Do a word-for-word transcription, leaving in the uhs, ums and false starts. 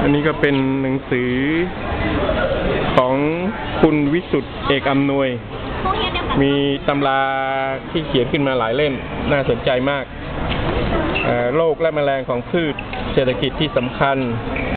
อันนี้ก็เป็นหนังสือของคุณวิสุทธิ์เอกอำนวย มีตำราที่เขียนขึ้นมาหลายเล่มน่าสนใจมากโรคและแมลงของพืชเศรษฐกิจที่สำคัญ